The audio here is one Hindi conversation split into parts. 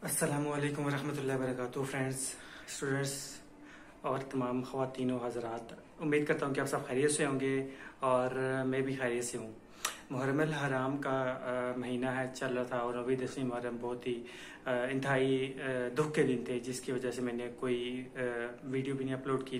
अस्सलामुअलैकुम वरहमतुल्लाहि वबरकातुहू। फ्रेंड्स, स्टूडेंट्स और तमाम ख़वातीन हज़रात, उम्मीद करता हूँ कि आप सब खैरियत से होंगे और मैं भी खैरियत से हूँ। मुहर्रम अल हराम का महीना है, चल रहा था और अभी 10वीं मुहर्रम बहुत ही इंतहाई दुख के दिन थे, जिसकी वजह से मैंने कोई वीडियो भी नहीं अपलोड की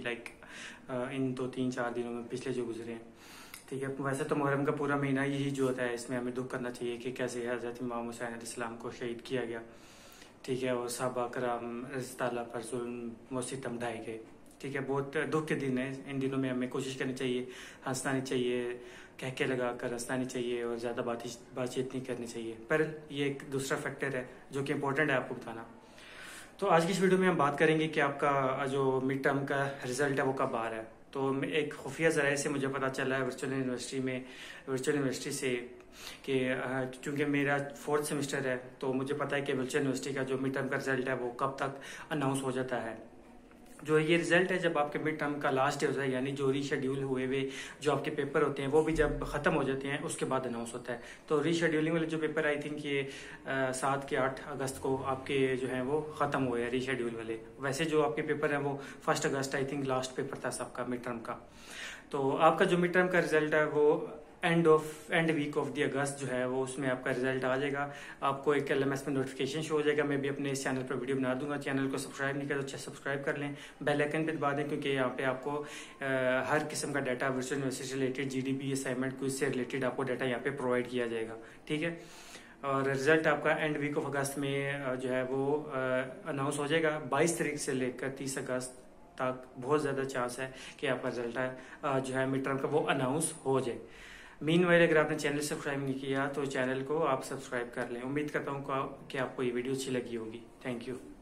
इन 2-3-4 दिनों में पिछले जो गुजरे हैं। ठीक है, वैसे तो मुहर्रम का पूरा महीना यही जो होता है, इसमें हमें दुख करना चाहिए कि कैसे हज़रत इमाम हुसैन अलैहिस्सलाम को शहीद किया गया। ठीक है, और सहाबा कराम ताला पर जुल्म व सितम ढाए गए। ठीक है, बहुत दुख के दिन है। इन दिनों में हमें कोशिश करनी चाहिए, हंसना नहीं चाहिए, कह के लगा कर हंसना नहीं चाहिए और ज़्यादा बातचीत नहीं करनी चाहिए। पर ये एक दूसरा फैक्टर है जो कि इम्पोर्टेंट है आपको बताना। तो आज की इस वीडियो में हम बात करेंगे कि आपका जो मिड टर्म का रिजल्ट है वो कब आ रहा है। तो एक खुफिया ज़राए से मुझे पता चला है वर्चुअल यूनिवर्सिटी से कि चूँकि मेरा 4th सेमेस्टर है, तो मुझे पता है कि वर्चुअल यूनिवर्सिटी का जो मिड टर्म का रिजल्ट है वो कब तक अनाउंस हो जाता है। जो ये रिजल्ट है जब आपके मिड टर्म का लास्ट डे होता है, यानी जो रीशेड्यूल हुए हुए जो आपके पेपर होते हैं वो भी जब ख़त्म हो जाते हैं उसके बाद अनाउंस होता है। तो रीशेड्यूलिंग वाले जो पेपर आई थिंक ये 7 के 8 अगस्त को आपके जो हैं वो ख़त्म हुए हैं रीशेड्यूल वाले। वैसे जो आपके पेपर हैं वो 1 अगस्त आई थिंक लास्ट पेपर था सबका मिड टर्म का। तो आपका जो मिड टर्म का रिजल्ट है वो end week of the August जो है वो उसमें आपका रिजल्ट आ जाएगा। आपको एक LMS में नोटिफिकेशन शो हो जाएगा। मैं भी अपने इस चैनल पर वीडियो बना दूंगा। चैनल को सब्सक्राइब नहीं किया तो सब्सक्राइब कर लें, बेल आइकन पे दबा दें, क्योंकि यहाँ पे आपको हर किस्म का डाटा वर्चुअल यूनिवर्सिटी से रिलेटेड, GDP असाइनमेंट क्विज से रिलेटेड आपको डाटा यहाँ पे प्रोवाइड किया जाएगा। ठीक है, और रिजल्ट आपका एंड वीक ऑफ अगस्त में जो है वो अनाउंस हो जाएगा। 22 तारीख से लेकर 30 अगस्त तक बहुत ज़्यादा चांस है कि आपका रिजल्ट जो है मिड टर्म का वो अनाउंस हो जाए। मीनवाइल अगर आपने चैनल सब्सक्राइब नहीं किया तो चैनल को आप सब्सक्राइब कर लें। उम्मीद करता हूँ कि आपको ये वीडियो अच्छी लगी होगी। Thank you.